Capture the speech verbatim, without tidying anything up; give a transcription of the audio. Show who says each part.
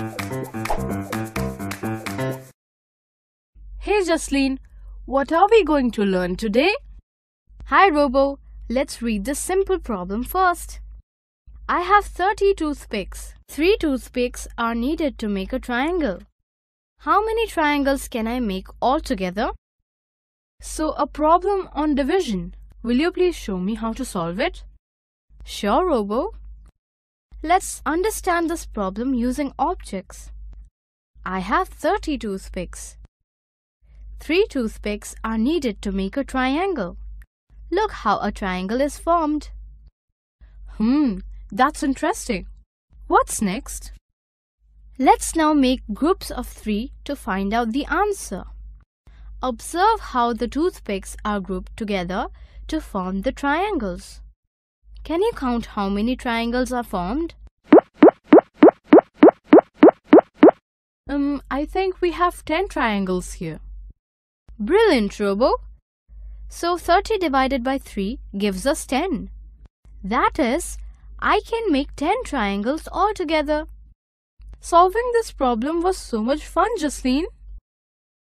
Speaker 1: Hey Jasleen, what are we going to learn today?
Speaker 2: Hi Robo, let's read the simple problem first. I have thirty toothpicks. Three toothpicks are needed to make a triangle. How many triangles can I make altogether?
Speaker 1: So a problem on division. Will you please show me how to solve it?
Speaker 2: Sure, Robo. Let's understand this problem using objects. I have thirty toothpicks. Three toothpicks are needed to make a triangle. Look how a triangle is formed.
Speaker 1: Hmm, that's interesting. What's next?
Speaker 2: Let's now make groups of three to find out the answer. Observe how the toothpicks are grouped together to form the triangles. Can you count how many triangles are formed?
Speaker 1: Um, I think we have ten triangles here.
Speaker 2: Brilliant, Robo! So thirty divided by three gives us ten. That is, I can make ten triangles altogether.
Speaker 1: Solving this problem was so much fun, Jasleen.